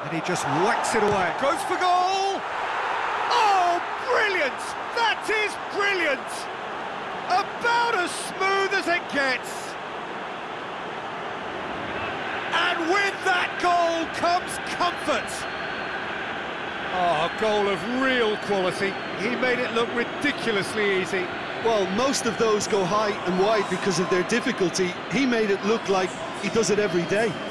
And he just whacks it away. Goes for goal! Oh, brilliant! That is brilliant! About as smooth as it gets. And with that goal comes comfort. Oh, a goal of real quality. He made it look ridiculously easy. Well, most of those go high and wide because of their difficulty. He made it look like he does it every day.